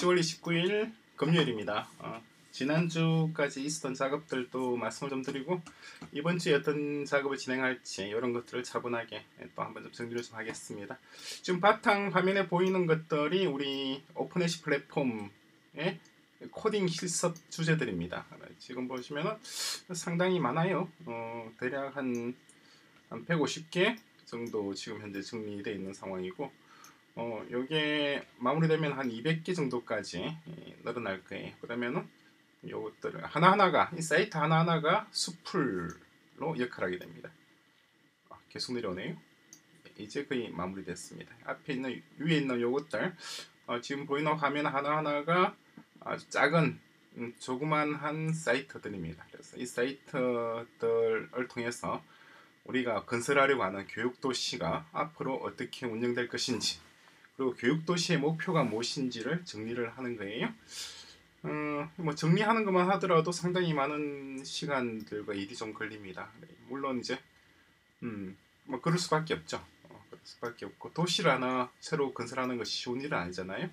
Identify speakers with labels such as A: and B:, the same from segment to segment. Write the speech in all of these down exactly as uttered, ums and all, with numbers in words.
A: 시월 이십구일 금요일입니다. 어, 지난주까지 있었던 작업들도 말씀을 좀 드리고 이번 주에 어떤 작업을 진행할지 이런 것들을 차분하게 또 한번 좀 정리를 좀 하겠습니다. 지금 바탕 화면에 보이는 것들이 우리 오픈에시 플랫폼의 코딩 실습 주제들입니다. 지금 보시면은 상당히 많아요. 어, 대략 한, 한 백오십 개 정도 지금 현재 정리되어 있는 상황이고, 어, 요게 마무리되면 한 이백 개 정도까지 예, 늘어날 거예요. 그러면은 요것들을 하나하나가, 이 사이트 하나하나가 수풀로 역할하게 됩니다. 아, 계속 내려오네요. 이제 거의 마무리됐습니다. 앞에 있는, 위에 있는 요것들, 어, 지금 보이는 화면 하나하나가 아주 작은 음, 조그만한 사이트들입니다. 그래서 이 사이트들을 통해서 우리가 건설하려고 하는 교육도시가 앞으로 어떻게 운영될 것인지, 그리고 교육도시의 목표가 무엇인지를 정리를 하는 거예요. 어, 뭐 정리하는 것만 하더라도 상당히 많은 시간들과 일이 좀 걸립니다. 물론 이제 음, 뭐 그럴 수밖에 없죠. 어, 그럴 수밖에 없고, 도시를 하나 새로 건설하는 것이 쉬운 일은 아니잖아요.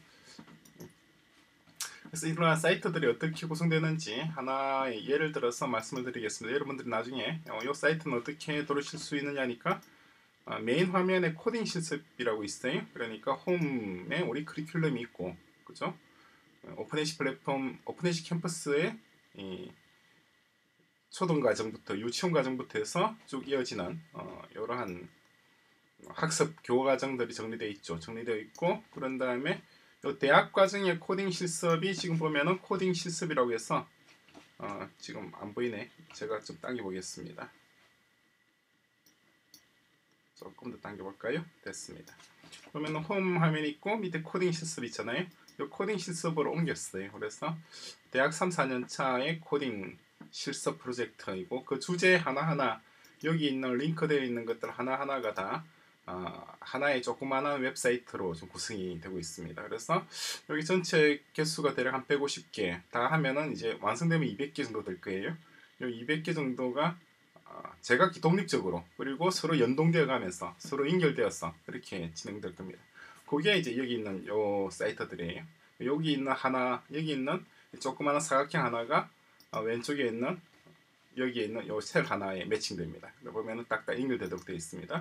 A: 그래서 이러한 사이트들이 어떻게 구성되는지 하나의 예를 들어서 말씀을 드리겠습니다. 여러분들이 나중에 어, 이 사이트는 어떻게 들어오실 수 있느냐니까, 어, 메인 화면에 코딩 실습이라고 있어요. 그러니까 홈에 우리 커리큘럼이 있고, 그죠? 오픈에시 플랫폼, 오픈에시 캠퍼스의 이 초등 과정부터 유치원 과정부터 해서 쭉 이어지는 어, 이러한 학습 교과 과정들이 정리되어 있죠. 정리되어 있고, 그런 다음에 요 대학 과정의 코딩 실습이 지금 보면은 코딩 실습이라고 해서 어, 지금 안 보이네. 제가 좀 당겨 보겠습니다. 조금 더 당겨 볼까요? 됐습니다. 그러면 홈 화면이 있고 밑에 코딩 실습 있잖아요. 이 코딩 실습으로 옮겼어요. 그래서 대학 삼, 사 년 차의 코딩 실습 프로젝트이고, 그 주제 하나하나, 여기 있는 링크되어 있는 것들 하나하나가 다 어, 하나의 조그마한 웹사이트로 좀 구성이 되고 있습니다. 그래서 여기 전체 개수가 대략 한 백오십 개 다 하면은 이제 완성되면 이백 개 정도 될 거예요. 이 이백 개 정도가 어, 제각기 독립적으로, 그리고 서로 연동되어 가면서 서로 연결되어서 이렇게 진행될 겁니다. 그게 이제 여기 있는 요 사이트들이에요. 여기 있는 하나, 여기 있는 조그마한 사각형 하나가 어, 왼쪽에 있는 여기에 있는 요 셀 하나에 매칭됩니다. 보면은 딱딱 연결되도록 되어 있습니다.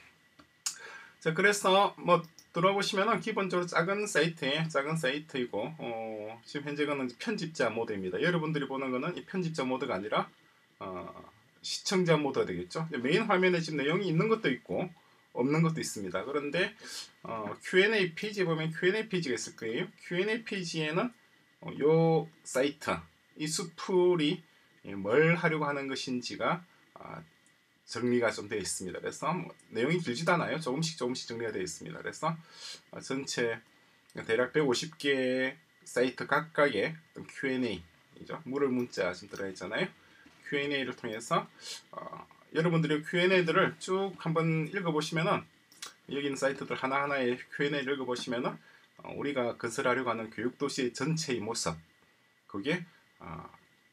A: 자, 그래서 뭐 들어보시면은 기본적으로 작은 사이트에 작은 사이트이고, 어, 지금 현재 거는 편집자 모드입니다. 여러분들이 보는 거는 이 편집자 모드가 아니라 어, 시청자 모드가 되겠죠. 메인 화면에 지금 내용이 있는 것도 있고 없는 것도 있습니다. 그런데 어, 큐 앤 에이 페이지에 보면 큐 앤 에이 페이지가 있을 거예요. 큐 앤 에이 페이지에는 어, 요 사이트, 이 수풀이 뭘 하려고 하는 것인지가 어, 정리가 좀 되어 있습니다. 그래서 뭐 내용이 길지도 않아요. 조금씩 조금씩 정리가 되어 있습니다. 그래서 어, 전체 대략 백오십 개 사이트 각각의 큐 앤 에이죠. 물을 문자 지금 들어있잖아요. 큐 앤 에이를 통해서 어, 여러분들이 큐 앤 에이들을 쭉 한번 읽어보시면은, 여기 있는 사이트들 하나하나의 큐 앤 에이를 읽어보시면은 어, 우리가 건설하려고 하는 교육도시 전체의 모습, 그게 어,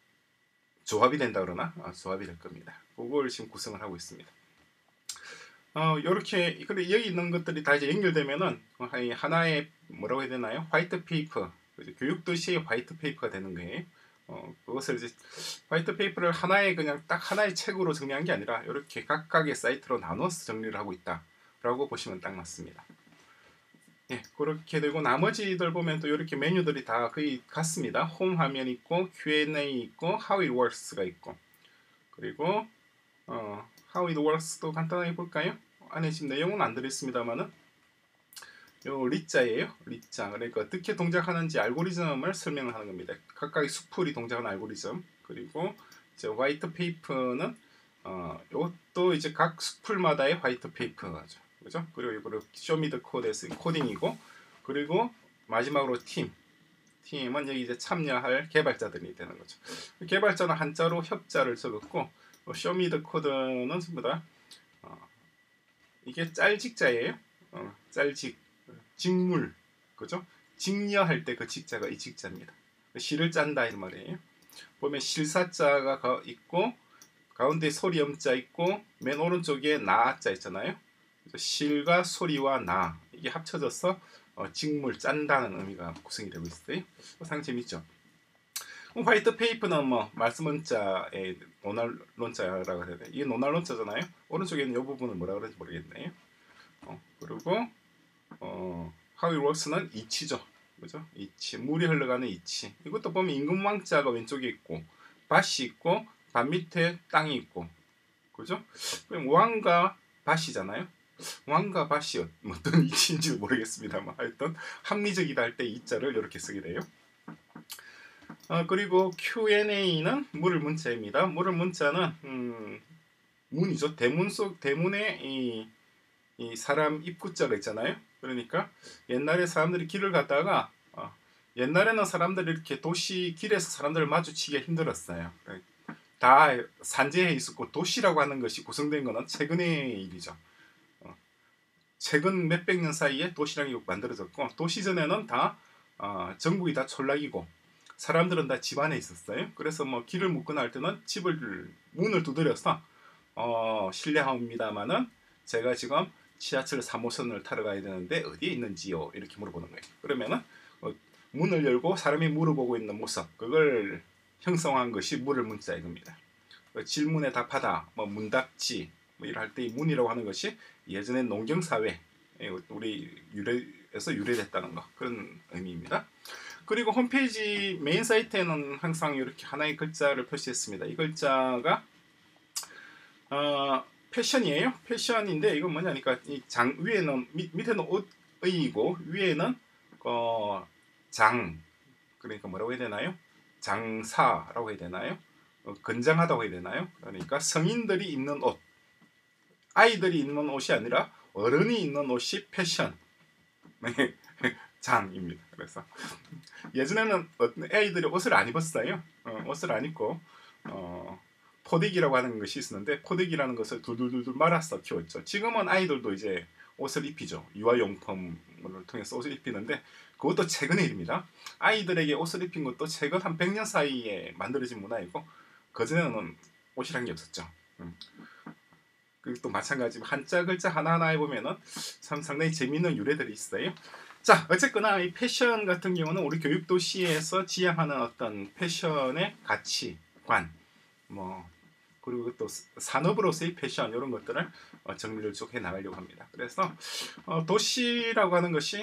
A: 조합이 된다 그러나 어, 조합이 될 겁니다. 그걸 지금 구성을 하고 있습니다. 어, 요렇게, 근데 여기 있는 것들이 다 이제 연결되면은 하나의 뭐라고 해야 되나요? 화이트 페이퍼, 교육도시의 화이트 페이퍼가 되는 거예요. 어, 그것을 이제 화이트 페이퍼를 하나의 그냥 딱 하나의 책으로 정리한 게 아니라 이렇게 각각의 사이트로 나눠서 정리를 하고 있다라고 보시면 딱 맞습니다. 예, 그렇게 되고 나머지들 보면 또 이렇게 메뉴들이 다 거의 같습니다. 홈 화면 있고, 큐 앤 에이 있고, How it works가 있고, 그리고 어, How it works도 간단하게 볼까요? 안에 지금 내용은 안 들어있습니다만은 요 리자예요. 리자. 그러니까 어떻게 동작하는지 알고리즘을 설명을 하는 겁니다. 각각의 수풀이 동작하는 알고리즘. 그리고 이제 화이트 페이퍼는 어, 이것도 이제 각 수풀마다의 화이트 페이퍼죠. 그죠? 그리고 이거를 쇼미더 코드에서 코딩이고, 그리고 마지막으로 팀. 팀은 여기 이제 참여할 개발자들이 되는 거죠. 개발자는 한자로 협자를 적었고, 쇼미더 코드는 전부 다 어, 이게 짤직자예요. 어, 짤직. 직물, 그죠? 직녀할 때 그 직자가 이 직자입니다. 시를 짠다 이런 말이에요. 보면 실사자가 있고, 가운데 소리 엄자 있고, 맨 오른쪽에 나자 있잖아요. 실과 소리와 나, 이게 합쳐져서 어, 직물 짠다는 의미가 구성이 되고 있어요. 상당히 재밌죠. 화이트 페이퍼는 뭐 말씀 문자의 논알론자라고 해야 돼. 이게 논알론자잖아요. 오른쪽에는 이 부분을 뭐라 그런지 모르겠네요. 어, 그리고 어, how it works는 이치죠. 그죠? 이치, 물이 흘러가는 이치. 이것도 보면 임금왕자가 왼쪽에 있고 밭이 있고 밭 밑에 땅이 있고, 그죠? 그럼 왕과 밭이잖아요. 왕과 밭이 어떤 이치인지 모르겠습니다만 하여튼 합리적이다 할 때 이자를 이렇게 쓰게 돼요. 어, 그리고 큐 앤 에이는 물을 문자입니다. 물을 문자는 음, 문이죠. 대문 속 대문에 이, 이 사람 입구자가 있잖아요. 그러니까 옛날에 사람들이 길을 가다가 어, 옛날에는 사람들이 이렇게 도시 길에서 사람들을 마주치기가 힘들었어요. 다 산재해 있었고 도시라고 하는 것이 구성된 것은 최근의 일이죠. 어, 최근 몇백 년 사이에 도시라는 게 만들어졌고 도시 전에는 다 어, 전국이 다 촌락이고 사람들은 다 집 안에 있었어요. 그래서 뭐 길을 묻거나 할 때는 집을 문을 두드려서 어, 실례합니다마는 제가 지금 지하철 삼 호선을 타러 가야 되는데 어디에 있는지요? 이렇게 물어보는 거예요. 그러면은 어, 문을 열고 사람이 물어보고 있는 모습, 그걸 형성한 것이 물을 문자 이겁니다. 어, 질문에 답하다, 뭐 문답지, 뭐 이럴 때 이 문이라고 하는 것이 예전에 농경 사회, 우리 유래에서 유래됐다는 거, 그런 의미입니다. 그리고 홈페이지 메인 사이트에는 항상 이렇게 하나의 글자를 표시했습니다. 이 글자가 어, 패션이에요. 패션인데 이건 뭐냐니까 이 장 위에는 밑, 밑에는 옷의이고 위에는 어, 장, 그러니까 뭐라고 해야 되나요? 장사라고 해야 되나요? 어, 건장하다고 해야 되나요? 그러니까 성인들이 입는 옷, 아이들이 입는 옷이 아니라 어른이 입는 옷이 패션. 네. 장입니다. 그래서 예전에는 아이들이 옷을 안 입었어요. 어, 옷을 안 입고 어, 포대기라고 하는 것이 있었는데 포대기라는 것을 둘둘둘둘 말아서 키웠죠. 지금은 아이들도 이제 옷을 입히죠. 유아용품을 통해서 옷을 입히는데 그것도 최근의 일입니다. 아이들에게 옷을 입힌 것도 최근 한 백 년 사이에 만들어진 문화이고 그전에는 옷이란 게 없었죠. 음. 그리고 또 마찬가지로 한자 글자 하나하나에 보면은 참 상당히 재미있는 유래들이 있어요. 자, 어쨌거나 이 패션 같은 경우는 우리 교육도시에서 지향하는 어떤 패션의 가치관, 뭐 그리고 또 산업으로서의 패션 이런 것들을 어, 정리를 쭉 해 나가려고 합니다. 그래서 어, 도시라고 하는 것이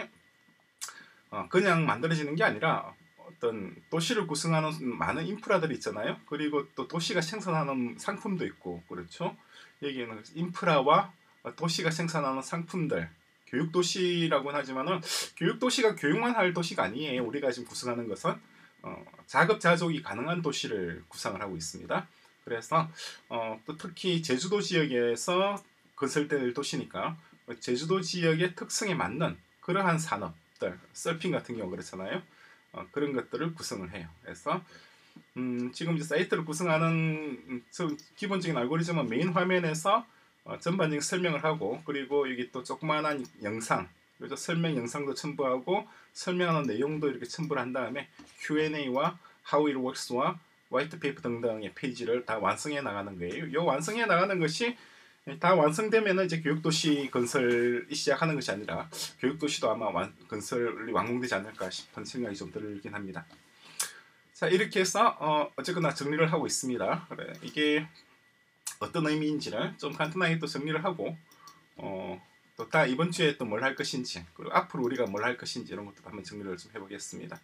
A: 어, 그냥 만들어지는 게 아니라 어떤 도시를 구성하는 많은 인프라들이 있잖아요. 그리고 또 도시가 생산하는 상품도 있고, 그렇죠? 여기에는 인프라와 도시가 생산하는 상품들, 교육도시라고는 하지만은 교육도시가 교육만 할 도시가 아니에요. 우리가 지금 구성하는 것은 어, 자급자족이 가능한 도시를 구성을 하고 있습니다. 그래서 어, 또 특히 제주도 지역에서 건설될 도시니까 제주도 지역의 특성에 맞는 그러한 산업들, 서핑 같은 경우 그렇잖아요. 어, 그런 것들을 구성을 해요. 그래서 음, 지금 이제 사이트를 구성하는 기본적인 알고리즘은 메인 화면에서 어, 전반적인 설명을 하고, 그리고 여기 또 조그마한 영상, 그래서 설명 영상도 첨부하고 설명하는 내용도 이렇게 첨부를 한 다음에 큐 앤 에이와 How it works와 화이트 페이퍼 등등의 페이지를 다 완성해 나가는 거예요. 이 완성해 나가는 것이 다 완성되면 이제 교육도시 건설이 시작하는 것이 아니라 교육도시도 아마 완, 건설이 완공되지 않을까 싶은 생각이 좀 들긴 합니다. 자, 이렇게 해서 어, 어쨌거나 정리를 하고 있습니다. 그래, 이게 어떤 의미인지를 좀 간단하게 또 정리를 하고 어, 또 다 이번 주에 또 뭘 할 것인지, 그리고 앞으로 우리가 뭘 할 것인지 이런 것도 한번 정리를 좀 해보겠습니다.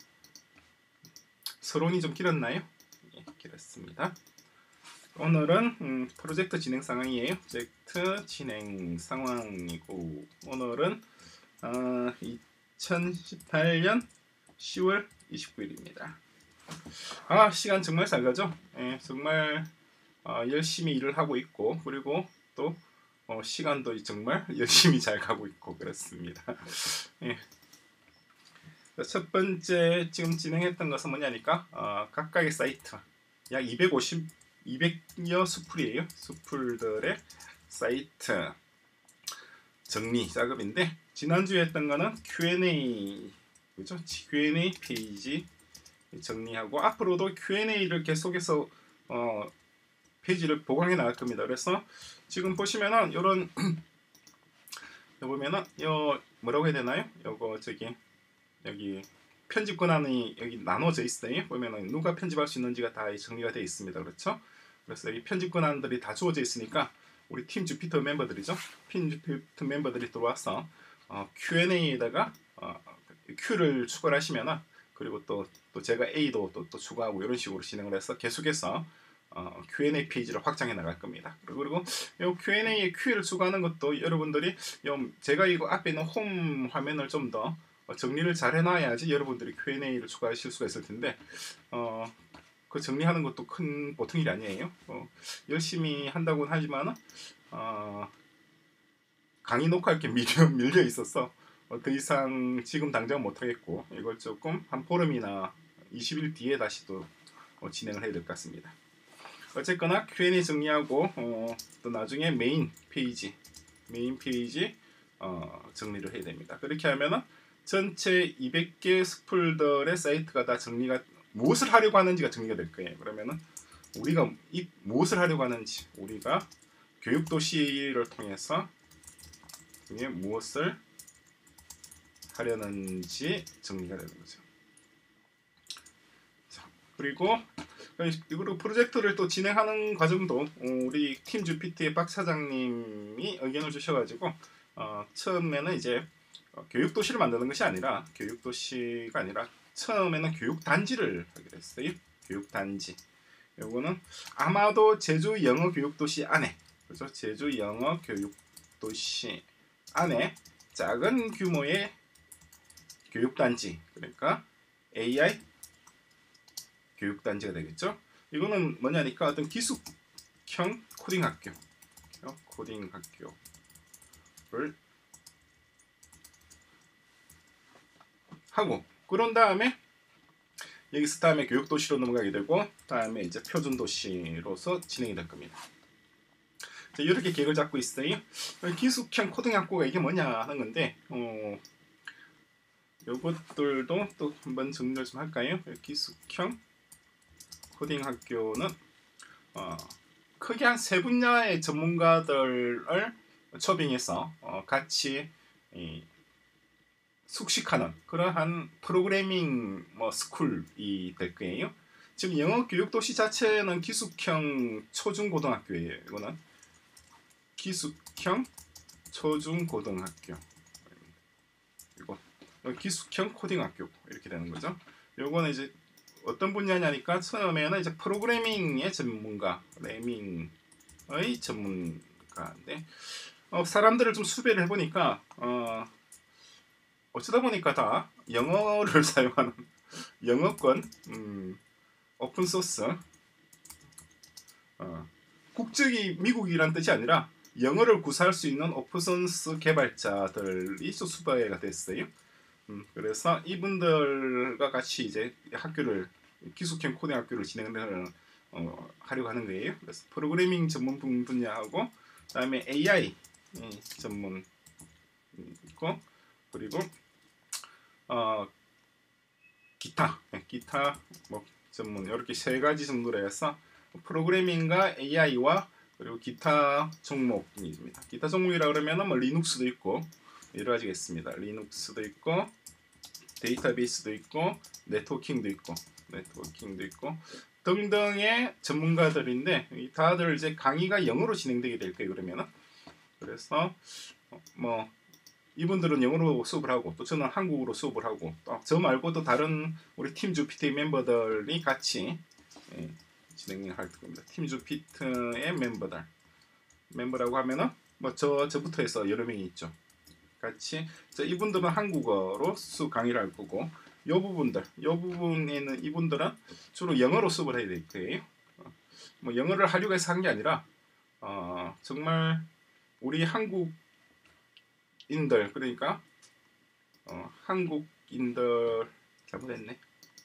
A: 서론이 좀 길었나요? 예, 길었습니다. 오늘은 음, 프로젝트 진행 상황이에요. 프로젝트 진행 상황이고 오늘은 어, 이천십팔 년 시월 이십구일입니다. 아, 시간 정말 잘 가죠? 예, 정말 어, 열심히 일을 하고 있고, 그리고 또 어, 시간도 정말 열심히 잘 가고 있고 그렇습니다. 예. 첫 번째 지금 진행했던 것은 뭐냐니까 어, 각각의 사이트 약 이백오십, 이백여 수풀이에요. 수풀들의 사이트 정리 작업인데, 지난주에 했던 거는 큐 앤 에이, 그죠? 큐 앤 에이 페이지 정리하고 앞으로도 큐 앤 에이를 계속해서 어, 페이지를 보강해 나갈 겁니다. 그래서 지금 보시면은 이런 보면은 요 뭐라고 해야 되나요? 요거 저기 여기 편집 권한이 여기 나눠져 있어요. 보면은 누가 편집할 수 있는지가 다 정리가 되어 있습니다. 그렇죠? 그래서 이 편집 권한들이 다 주어져 있으니까 우리 팀 주피터 멤버들이죠. 팀 주피터 멤버들이 들어와서 어, 큐 앤 에이에다가 어, Q를 추가를 하시면은 그리고 또, 또 제가 A도 또, 또 추가하고 이런 식으로 진행을 해서 계속해서 어, 큐 앤 에이 페이지를 확장해 나갈 겁니다. 그리고 이 큐 앤 에이에 Q를 추가하는 것도 여러분들이 제가 이거 앞에 있는 홈 화면을 좀 더 정리를 잘 해놔야지 여러분들이 큐 앤 에이를 추가하실 수가 있을 텐데 어, 그 정리하는 것도 큰 보통 일이 아니에요. 어, 열심히 한다고는 하지만 어, 강의 녹화할 게 밀려, 밀려 있어서 어, 더 이상 지금 당장 못하겠고 이걸 조금 한 보름이나 이십 일 뒤에 다시 또 어, 진행을 해야 될 것 같습니다. 어쨌거나 큐 앤 에이 정리하고 어, 또 나중에 메인 페이지 메인 페이지 어, 정리를 해야 됩니다. 그렇게 하면은 전체 이백 개 스쿨들의 사이트가 다 정리가 무엇을 하려고 하는지가 정리가 될 거예요. 그러면은 우리가 이 무엇을 하려고 하는지 우리가 교육도시를 통해서 이게 무엇을 하려는지 정리가 되는 거죠. 자, 그리고 이거로 프로젝트를 또 진행하는 과정도 우리 팀 주피티의 박 차장님이 의견을 주셔가지고 어, 처음에는 이제 어, 교육도시를 만드는 것이 아니라 교육도시가 아니라 처음에는 교육단지를 하기로 했어요. 교육단지. 요거는 아마도 제주 영어 교육도시 안에 그죠? 제주 영어 교육도시 안에 작은 규모의 교육단지 그러니까 에이 아이 교육단지가 되겠죠. 이거는 뭐냐니까 어떤 기숙형 코딩 학교 코딩 학교를 하고 그런 다음에 여기서 다음에 교육도시로 넘어가게 되고 다음에 이제 표준도시로서 진행이 될 겁니다. 자, 이렇게 계획을 잡고 있어요. 기숙형 코딩 학교가 이게 뭐냐 하는 건데 어, 요것들도 또 한번 정리를 좀 할까요? 기숙형 코딩 학교는 어, 크게 한 세 분야의 전문가들을 초빙해서 어, 같이 이, 숙식하는 그러한 프로그래밍 뭐 스쿨이 될 거예요. 지금 영어 교육도시 자체는 기숙형 초중고등학교예요. 이거는 기숙형 초중고등학교 이거 기숙형 코딩학교 이렇게 되는 거죠. 요거는 이제 어떤 분야냐니까 처음에는 이제 프로그래밍의 전문가, 레밍의 전문가인데 어, 사람들을 좀 수배를 해보니까 어, 어쩌다 보니까 다 영어를 사용하는 영어권 음, 오픈소스 어, 국적이 미국이란 뜻이 아니라 영어를 구사할 수 있는 오픈소스 개발자들이 수배가 됐어요. 음, 그래서 이분들과 같이 이제 학교를 기숙형 코딩 학교를 진행을 어, 하려고 하는 거예요. 그래서 프로그래밍 전문 분야하고 그다음에 에이 아이 전문 있고 그리고 어, 기타, 기타 뭐 전문 이렇게 세 가지 정도로 해서 프로그래밍과 에이 아이와 그리고 기타 종목이 있습니다. 기타 종목이라 그러면은 뭐 리눅스도 있고 여러 가지가 있습니다. 리눅스도 있고 데이터베이스도 있고 네트워킹도 있고 네트워킹도 있고 등등의 전문가들인데 다들 이제 강의가 영어로 진행되게 될 거예요. 그러면은 그래서 뭐 이분들은 영어로 수업을 하고 또 저는 한국어로 수업을 하고 또 저 말고도 다른 우리 팀 주피터 멤버들이 같이 예, 진행할 겁니다. 팀 주피터의 멤버들 멤버라고 하면은 뭐 저 저부터 해서 여러 명이 있죠. 같이 자, 이분들은 한국어로 수업 강의를 할 거고 요 부분들 요 부분에 있는 이분들은 주로 영어로 수업을 해야 될 거예요. 어, 뭐 영어를 하려고 해서 한 게 아니라 어, 정말 우리 한국 인들 그러니까 어, 한국인들 잘못했네.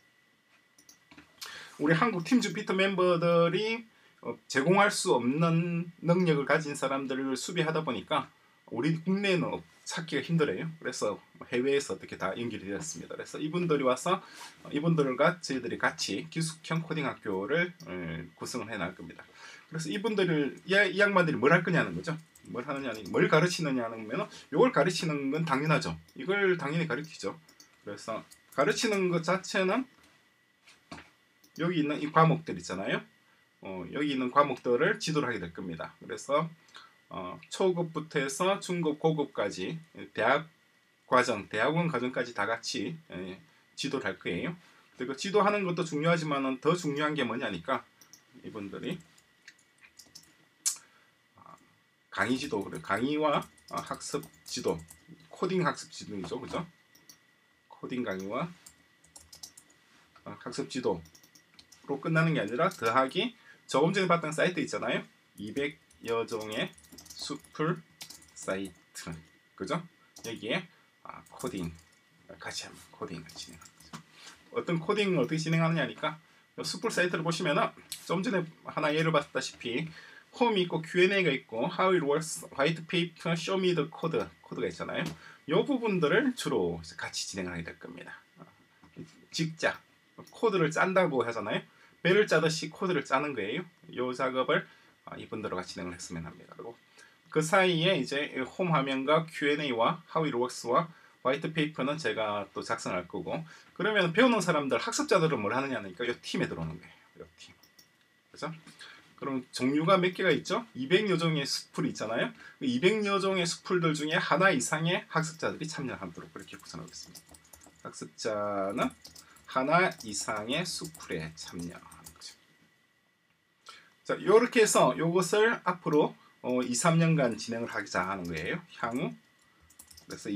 A: 우리 한국 팀 주피터 멤버들이 어, 제공할 수 없는 능력을 가진 사람들을 수비하다 보니까 우리 국내에는 찾기가 힘들어요. 그래서 해외에서 어떻게 다 연결이 되었습니다. 그래서 이분들이 와서 이분들과 저희들이 같이 기숙형 코딩 학교를 어, 구성을 해 나갈 겁니다. 그래서 이분들을 이, 이 양반들이 뭘 할 거냐는 거죠. 뭘 하느냐니 뭘 가르치느냐는 면 이걸 가르치는 건 당연하죠. 이걸 당연히 가르치죠. 그래서 가르치는 것 자체는 여기 있는 이 과목들 있잖아요. 어, 여기 있는 과목들을 지도를 하게 될 겁니다. 그래서 어, 초급부터 해서 중급, 고급까지 대학 과정, 대학원 과정까지 다 같이 예, 지도를 할 거예요. 그리고 지도하는 것도 중요하지만 더 중요한 게 뭐냐니까 이분들이 강의 지도, 그래 강의와 학습 지도, 코딩 학습 지도이죠, 그죠? 코딩 강의와 학습 지도로 끝나는 게 아니라 더하기 조금 전에 봤던 사이트 있잖아요. 이백여 종의 수풀 사이트, 그죠? 여기에 아, 코딩 같이 하면 코딩을 진행하는 거죠. 어떤 코딩을 어떻게 진행하느냐니까 수풀 사이트를 보시면은 좀 전에 하나 예를 봤다시피 홈이 있고 큐 앤 에이가 있고 How it works, 화이트 페이퍼, Show me the code 코드가 있잖아요. 이 부분들을 주로 같이 진행을 하게 될 겁니다. 직자 코드를 짠다고 하잖아요. 배를 짜듯이 코드를 짜는 거예요. 이 작업을 이분들과 진행을 했으면 합니다. 그리고 그 사이에 이제 홈 화면과 큐 앤 에이와 How it works와 화이트 페이퍼는 제가 또 작성할 거고, 그러면 배우는 사람들 학습자들은 뭘 하느냐니까 이 팀에 들어오는 거예요. 이 팀. 그죠? 그럼 종류가 몇 개가 있죠? 이백여 종의 수풀이 있잖아요. 이백여 종의 수풀들 중에 하나 이상의 학습자들이 참여하도록 그렇게 구성하겠습니다. 학습자는 하나 이상의 수풀에 참여하는 거죠. 자, 이렇게 해서 이것을 앞으로 어, 이, 삼 년간 진행을 하자 하는 거예요. 향후. 그래서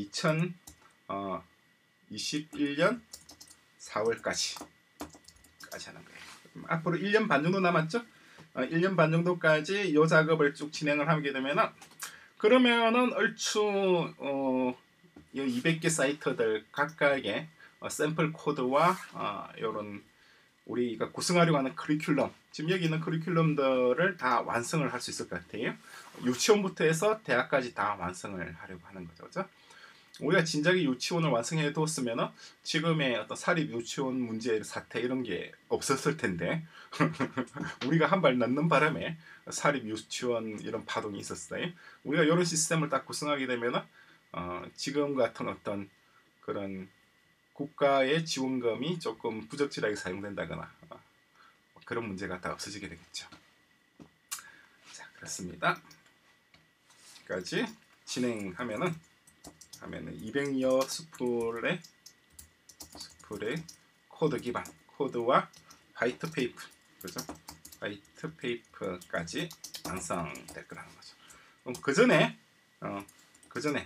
A: 이천이십일 년 사월까지 까지 하는 거예요. 앞으로 일 년 반 정도 남았죠? 어, 일 년 반 정도까지 이 작업을 쭉 진행을 하게 되면은 그러면은 얼추 어, 이 이백 개 사이트들 각각의 어, 샘플 코드와 어, 이런 우리가 구성하려고 하는 커리큘럼, 지금 여기 있는 커리큘럼들을 다 완성을 할 수 있을 것 같아요. 유치원부터 해서 대학까지 다 완성을 하려고 하는 거죠. 그죠? 우리가 진작에 유치원을 완성해 두었으면 지금의 어떤 사립 유치원 문제 사태 이런 게 없었을 텐데 우리가 한 발 넣는 바람에 사립 유치원 이런 파동이 있었어요. 우리가 이런 시스템을 딱 구성하게 되면 어, 지금 같은 어떤 그런 국가의 지원금이 조금 부적절하게 사용된다거나 어, 그런 문제가 다 없어지게 되겠죠. 자, 그렇습니다. 까지 진행하면은 하면은 이백여 수풀의 수풀의 코드 기반 코드와 화이트 페이퍼, 그죠? 화이트 페이퍼까지 완성될 거라는 거죠. 그럼 그 전에 어, 그 전에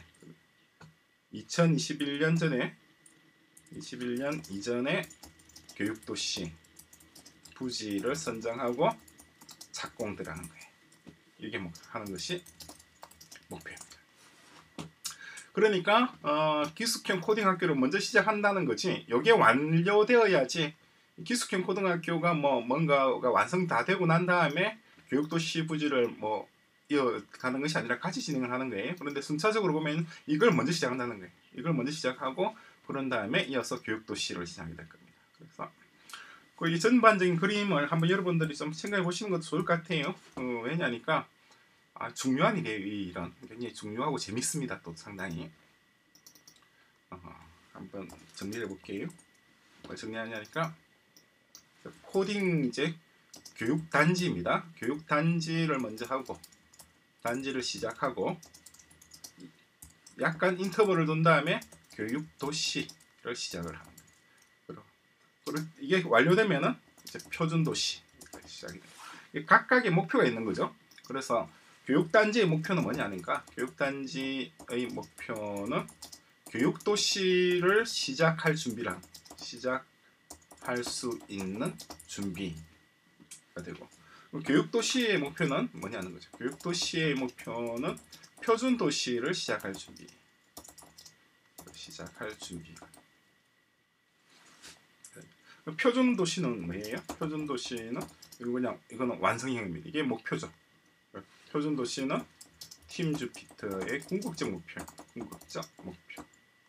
A: 이천이십일 년 전에 이십일 년 이전에 교육도시 부지를 선정하고 착공 들어가는 거예요. 이게 뭐 하는 것이 목표입니다. 그러니까 어, 기숙형 코딩 학교를 먼저 시작한다는 거지. 이게 완료되어야지 기숙형 고등학교가 뭐 뭔가가 완성 다 되고 난 다음에 교육도시 부지를 뭐 이어가는 것이 아니라 같이 진행을 하는 거예요. 그런데 순차적으로 보면 이걸 먼저 시작한다는 거예요. 이걸 먼저 시작하고 그런 다음에 이어서 교육도시를 시작하게 될 겁니다. 그래서 그 이 전반적인 그림을 한번 여러분들이 좀 생각해 보시는 것도 좋을 것 같아요. 어, 왜냐니까 아, 중요한 일이에요. 이런 굉장히 중요하고 재밌습니다. 또 상당히 어, 한번 정리해 볼게요. 뭘 정리하냐니까 코딩 이제 교육 단지입니다. 교육 단지를 먼저 하고 단지를 시작하고 약간 인터벌을 둔 다음에 교육 도시를 시작을 하는 거예요. 그리고 이게 완료되면은 이제 표준 도시 시작이 돼요. 각각의 목표가 있는 거죠. 그래서 교육단지의 목표는 뭐냐니까 교육단지의 목표는 교육도시를 시작할 준비랑 시작할 수 있는 준비가 되고, 교육도시의 목표는 뭐냐는 거죠. 교육도시의 목표는 표준도시를 시작할 준비 시작할 준비 표준도시는 뭐예요? 표준도시는 이거 그냥 이거는 완성형입니다. 이게 목표죠. 표준도시는 팀 주피터의 궁극적 목표, 궁극적 목표.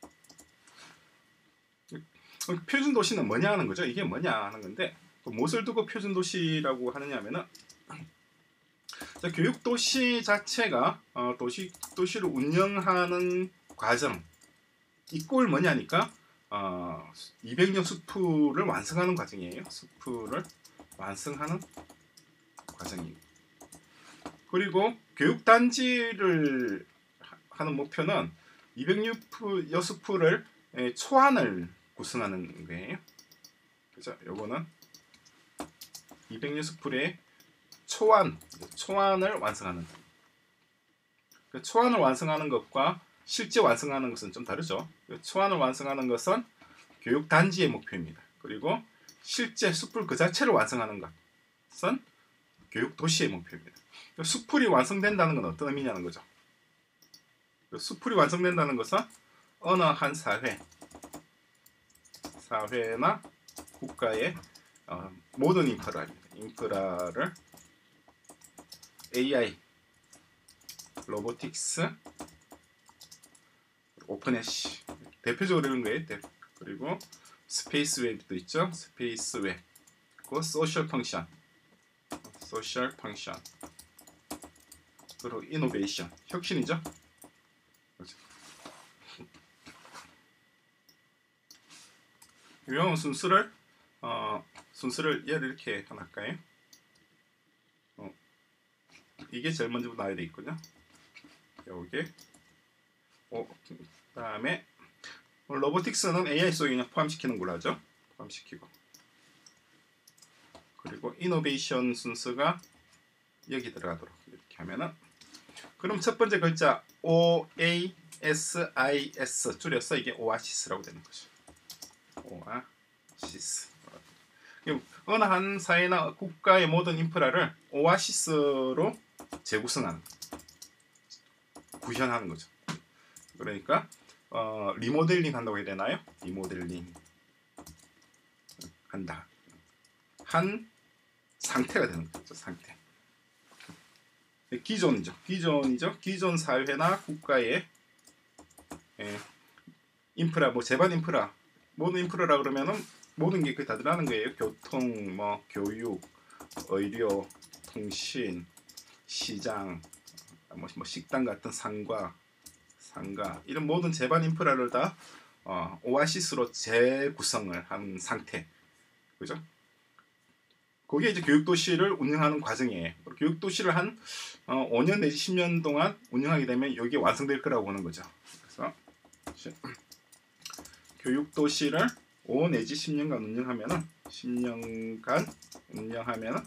A: 표준도시는 뭐냐 하는 거죠. 이게 뭐냐 하는 건데 무엇을 두고 표준도시라고 하느냐면은 자, 교육 도시 자체가 어, 도시 도시를 운영하는 과정 이 꼴 뭐냐니까 어, 이백여 수풀을 완성하는 과정이에요. 수풀을 완성하는 과정이고 그리고 교육 단지를 하는 목표는 이백여 수풀을 초안을 구성하는 거예요. 그죠? 요거는 이백여 수풀의 초안, 초안을 완성하는 그 초안을 완성하는 것과 실제 완성하는 것은 좀 다르죠. 그 초안을 완성하는 것은 교육 단지의 목표입니다. 그리고 실제 수풀 그 자체를 완성하는 것은 교육 도시의 목표입니다. 그 수풀이 완성된다는 건 어떤 의미냐는 거죠. 그 수풀이 완성된다는 것은 어느 한 사회, 사회나 국가의 어, 모든 인프라입니다. 인프라를 에이아이, 로보틱스, 오픈애쉬 대표적으로 이런 거예요. 그리고 스페이스 웹도 있죠. 스페이스 웹, 그리고 소셜 펑션, 소셜 펑션, 그리고 이노베이션, 혁신이죠. 그렇죠. 유형 순수를 어, 순수를 얘를 이렇게 하나 할까요? 어, 이게 제일 먼저 나와야 돼 있군요. 요게 어, 그 다음에 로보틱스는 에이아이 속에 그냥 포함시키는 걸로 하죠. 포함시키고 그리고 이노베이션 순서가 여기 들어가도록 이렇게 하면은 그럼 첫 번째 글자 오 에이 에스 아이 에스 줄여서 이게 오아시스라고 되는 거죠. 오아시스. 어느 한 사회나 국가의 모든 인프라를 오아시스로 재구성하는, 구현하는 거죠. 그러니까 어, 리모델링 한다고 해야 되나요? 리모델링 한다. 한 상태가 되는 거죠. 상태. 기존이죠. 기존이죠. 기존 사회나 국가의 예, 인프라, 뭐 재반 인프라, 모든 인프라라 그러면은 모든 게 다 들어가는 거예요. 교통, 뭐 교육, 의료, 통신, 시장, 뭐, 뭐 식당 같은 상가, 상가 이런 모든 재반 인프라를 다 어, 오아시스로 재구성을 한 상태, 그죠? 그게 이제 교육도시를 운영하는 과정이에요. 교육도시를 한 어, 오 년 내지 십 년 동안 운영하게 되면 이게 완성될 거라고 보는 거죠. 그래서 교육도시를 오 내지 십 년간 운영하면은 십 년간 운영하면은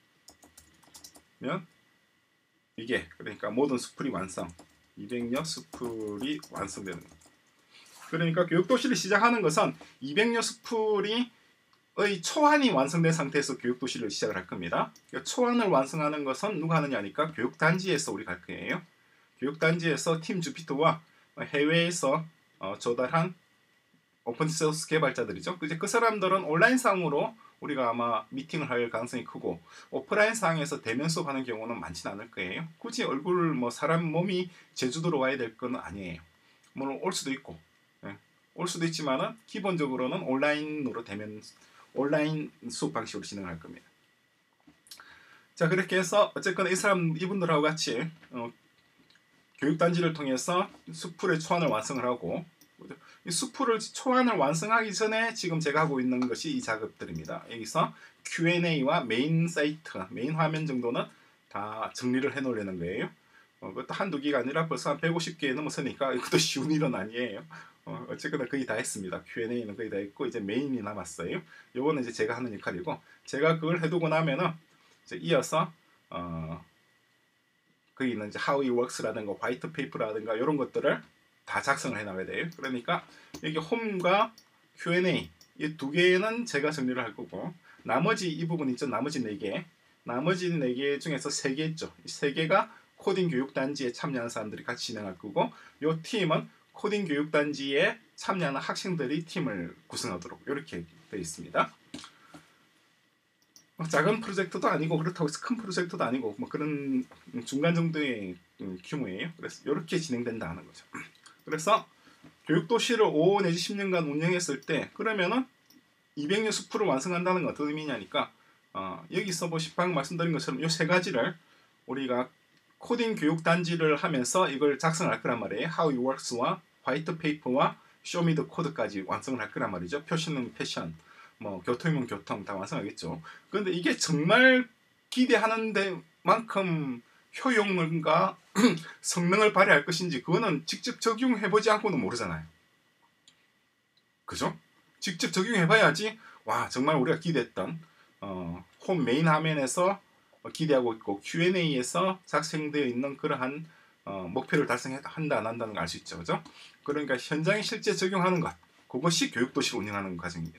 A: 면 이게 그러니까 모든 수풀이 완성, 이백여 수풀이 완성되는 거예요. 그러니까 교육도시를 시작하는 것은 이백여 수풀이 의 초안이 완성된 상태에서 교육도시를 시작을 할 겁니다. 그러니까 초안을 완성하는 것은 누가 하느냐니까 교육단지에서 우리 갈 거예요. 교육단지에서 팀 주피터와 해외에서 어, 조달한 오픈소스 개발자들이죠. 이제 그 사람들은 온라인상으로 우리가 아마 미팅을 할 가능성이 크고 오프라인상에서 대면 수업하는 경우는 많지는 않을 거예요. 굳이 얼굴 뭐 사람 몸이 제주도로 와야 될 건 아니에요. 물론 올 수도 있고 예. 올 수도 있지만은 기본적으로는 온라인으로 대면 온라인 수업 방식으로 진행할 겁니다. 자, 그렇게 해서 어쨌거나 이 사람 이분들하고 같이 어, 교육단지를 통해서 수풀의 초안을 완성을 하고 이 수풀을 초안을 완성하기 전에 지금 제가 하고 있는 것이 이 작업들입니다. 여기서 큐 앤 에이와 메인 사이트, 메인 화면 정도는 다 정리를 해 놓으려는 거예요. 어, 그것도 한두 개가 아니라 벌써 한 백오십 개 넘었으니까 이것도 쉬운 일은 아니에요. 어, 어쨌거나 거의 다 했습니다. 큐 앤 에이는 거의 다 했고 이제 메인이 남았어요. 요거는 이제 제가 하는 역할이고 제가 그걸 해두고 나면은 이제 이어서 어, 거기 있는 이제 How it works라든가 화이트 페이퍼라든가 이런 것들을 다 작성을 해놔야 돼요. 그러니까 여기 홈과 큐 앤 에이 이 두 개는 제가 정리를 할 거고 나머지 이 부분 있죠. 나머지 네 개, 나머지 네 개 중에서 세 개 있죠. 이 세 개가 코딩 교육단지에 참여하는 사람들이 같이 진행할 거고 이 팀은 코딩 교육단지에 참여하는 학생들이 팀을 구성하도록 이렇게 되어 있습니다. 작은 프로젝트도 아니고 그렇다고 해서 큰 프로젝트도 아니고 뭐 그런 중간 정도의 규모예요. 그래서 이렇게 진행된다는 거죠. 그래서 교육도시를 오 내지 십 년간 운영했을 때 그러면은 이백여 수풀을 완성한다는 건 어떤 의미냐니까 어, 여기서 보시 방금 말씀드린 것처럼 이 세 가지를 우리가 코딩 교육 단지를 하면서 이걸 작성할 거란 말이에요. How it works와 화이트 페이퍼와 show me the code까지 완성을 할 거란 말이죠. 표시는 패션, 뭐 교통이면 교통 다 완성하겠죠. 그런데 이게 정말 기대하는 데만큼 효용과 성능을 발휘할 것인지 그거는 직접 적용해보지 않고는 모르잖아요. 그죠? 직접 적용해봐야지 와 정말 우리가 기대했던 어, 홈 메인 화면에서 기대하고 있고 큐 앤 에이에서 작성되어 있는 그러한 어, 목표를 달성한다 안 한다는 걸 알 수 있죠. 그죠? 그러니까 현장에 실제 적용하는 것 그것이 교육도시를 운영하는 과정입니다.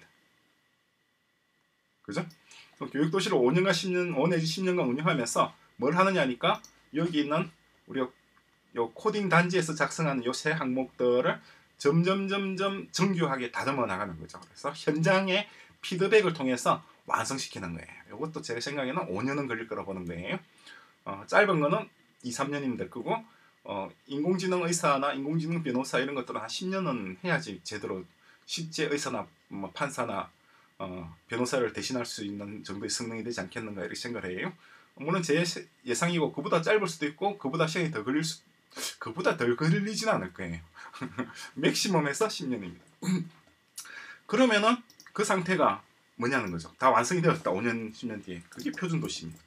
A: 그죠? 교육도시를 오 년간 십 년, 오 내지 십 년간 운영하면서 뭘 하느냐니까 여기 있는 우리 요 코딩 단지에서 작성하는 요 세 항목들을 점점 점점 정교하게 다듬어 나가는 거죠. 그래서 현장의 피드백을 통해서 완성시키는 거예요. 이것도 제 생각에는 오 년은 걸릴 거라고 보는 거예요. 어, 짧은 거는 이, 삼 년이면 될 거고 어, 인공지능 의사나 인공지능 변호사 이런 것들은 한 십 년은 해야지 제대로 실제 의사나 뭐 판사나 어, 변호사를 대신할 수 있는 정도의 성능이 되지 않겠는가 이렇게 생각을 해요. 물론 제 예상이고 그보다 짧을 수도 있고 그보다 시간이 더 걸릴 수 그보다 덜 걸리진 않을 거예요. 맥시멈에서 십 년입니다. 그러면은 그 상태가 뭐냐는 거죠. 다 완성이 되었다. 오 년, 십 년 뒤에. 그게 표준 도시입니다.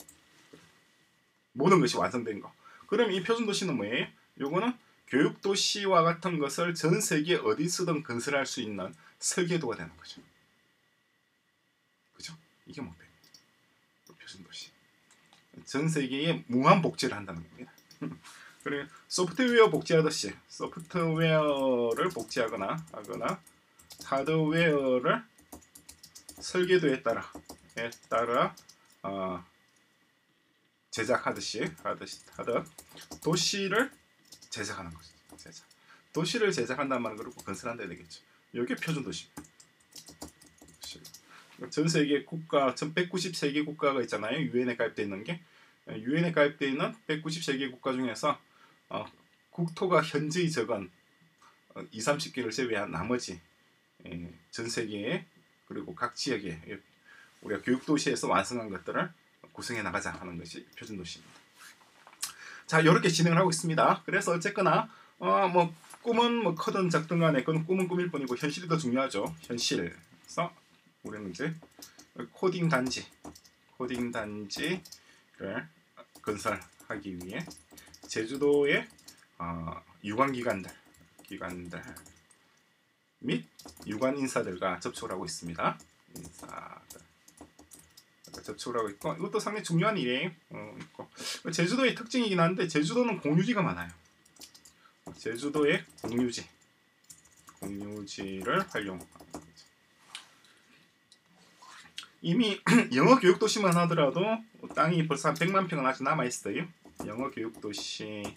A: 모든 것이 완성된 거. 그럼 이 표준 도시는 뭐예요? 요거는 교육 도시와 같은 것을 전 세계 어디서든 건설할 수 있는 설계도가 되는 거죠. 그죠? 이게 목표입니다. 표준 도시. 전 세계에 무한 복제를 한다는 겁니다. 그리고 소프트웨어 복제하듯이 소프트웨어를 복제하거나 하거나 하드웨어를 설계도에 따라 에 따라 어, 제작하듯이 하듯이 하듯 도시를 제작하는 거죠. 제작. 도시를 제작한다는 말은 그렇고 건설한다 되겠죠. 이게 표준 도시입니다. 전 세계 국가 천백구십세 개 국가가 있잖아요. 유엔에 가입되어 있는 게 유엔에 가입되어 있는 백구십세 개 국가 중에서 어, 국토가 현저히 적은 어, 이십, 삼십 개를 제외한 나머지 예, 전 세계에 그리고 각 지역에 우리가 교육도시에서 완성한 것들을 구성해 나가자 하는 것이 표준도시입니다. 자, 이렇게 진행을 하고 있습니다. 그래서 어쨌거나 어, 뭐 꿈은 뭐 크든 작든 간에 그건 꿈은 꿈일 뿐이고 현실이 더 중요하죠. 현실에서 우리는 이제 코딩 단지, 코딩 단지를 건설하기 위해 제주도의 어, 유관 기관들, 기관들 및 유관 인사들과 접촉을 하고 있습니다. 인사들 접촉을 하고 있고 이것도 상당히 중요한 일이에요. 어, 있고. 제주도의 특징이긴 한데 제주도는 공유지가 많아요. 제주도의 공유지, 공유지를 활용하는 거죠. 이미 영어 교육 도시만 하더라도 땅이 벌써 한 백만 평은 아직 남아 있어요. 영어 교육 도시가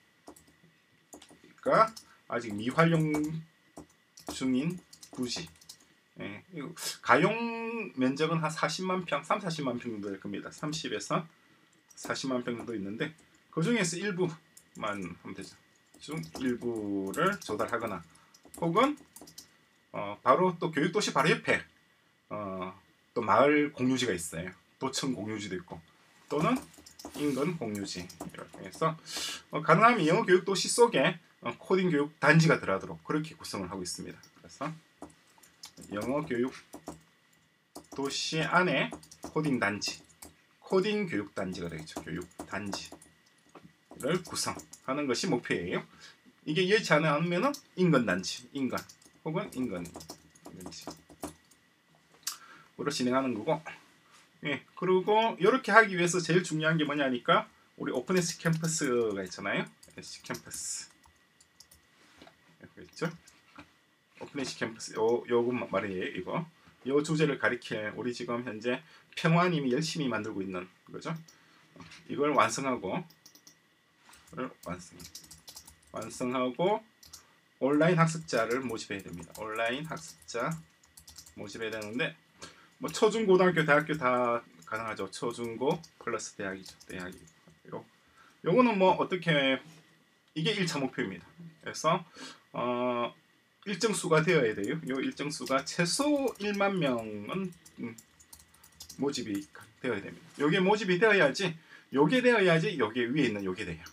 A: 아직 미활용 중인 부지. 예, 가용 면적은 한 사십만 평, 삼, 사십만 평 정도 될 겁니다. 삼십에서 사십만 평 정도 있는데 그 중에서 일부만 하면 되죠. 중 일부를 조달하거나 혹은 어, 바로 또 교육도시 바로 옆에 어, 또 마을 공유지가 있어요. 도청 공유지도 있고 또는 인근 공유지 이렇게 해서 어, 가능하면 영어 교육도시 속에 어, 코딩 교육 단지가 들어가도록 그렇게 구성을 하고 있습니다. 그래서 영어 교육 도시 안에 코딩 단지, 코딩 교육 단지가 되겠죠. 교육 단지를 구성하는 것이 목표예요. 이게 이해치 않으면은 인근 단지, 인근 혹은 인근 단지 으로 진행하는 거고. 예, 그리고 이렇게 하기 위해서 제일 중요한 게 뭐냐니까 우리 오픈에스 캠퍼스가 있잖아요. 에스 캠퍼스 있죠. 오픈에시 캠퍼스 요 요거 말이에요. 이거 요 주제를 가리킬 우리 지금 현재 평화님이 열심히 만들고 있는 거죠. 이걸 완성하고 완성 완성하고 온라인 학습자를 모집해야 됩니다. 온라인 학습자 모집해야 되는데 뭐 초중 고등학교 대학교 다 가능하죠. 초중고 플러스 대학이죠. 대학이 요 요거는 뭐 어떻게 이게 일 차 목표입니다. 그래서 어 일정 수가 되어야 돼요. 요 일정 수가 최소 일만 명은 음, 모집이 되어야 됩니다. 요게 모집이 되어야지 요게 되어야지 요게 위에 있는 요게 돼요.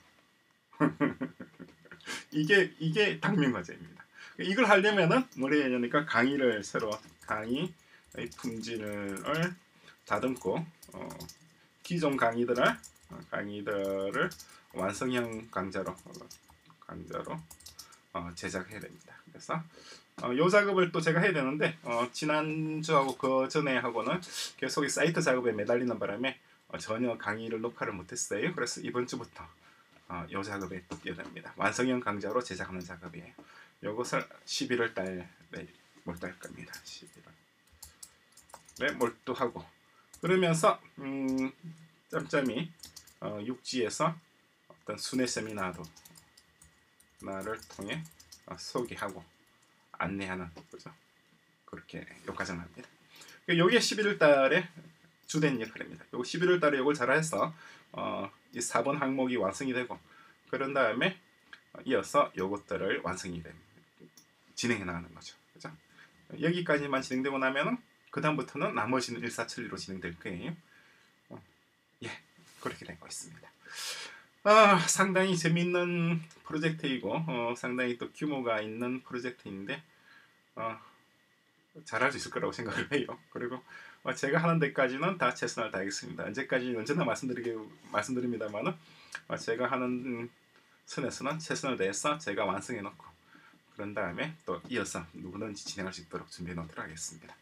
A: 이게 이게 당면 과제입니다. 이걸 하려면은 뭘 해야 되니까 강의를 새로 강의 품질을 다듬고 어, 기존 강의들을 어, 강의들을 완성형 강좌로 강좌로 어, 제작해야 됩니다. 그래서 어, 요 작업을 또 제가 해야 되는데 어, 지난주하고 그 전에 하고는 계속 이 사이트 작업에 매달리는 바람에 어, 전혀 강의를 녹화를 못했어요. 그래서 이번 주부터 어, 요 작업에 또 뛰어듭니다. 완성형 강좌로 제작하는 작업이에요. 요것을 십일월 달에 몰두할 겁니다. 십일월에 몰두하고 그러면서 음, 짬짬이 어, 육지에서 어떤 순회 세미나도 나를 통해 어, 소개하고 안내하는 거죠. 그렇게 요 과정을 합니다. 요게 십일월 달에 주된 역할입니다. 요 십일월 달에 요걸 잘해서 어, 이 사 번 항목이 완성이 되고 그런 다음에 이어서 요것들을 완성이 됩니다. 진행해 나가는 거죠. 그죠? 여기까지만 진행되고 나면은 그 다음부터는 나머지는 일사천리로 진행될 거예요. 어, 예, 그렇게 되고 있습니다. 아, 상당히 재미있는 프로젝트이고 어, 상당히 또 규모가 있는 프로젝트인데 어, 잘할 수 있을 거라고 생각을 해요. 그리고 어, 제가 하는 데까지는 다 최선을 다하겠습니다. 언제까지 언제나 말씀드리게 말씀드립니다만은 어, 제가 하는 선에서는 최선을 다해서 제가 완성해 놓고 그런 다음에 또 이어서 누구든지 진행할 수 있도록 준비해 놓도록 하겠습니다.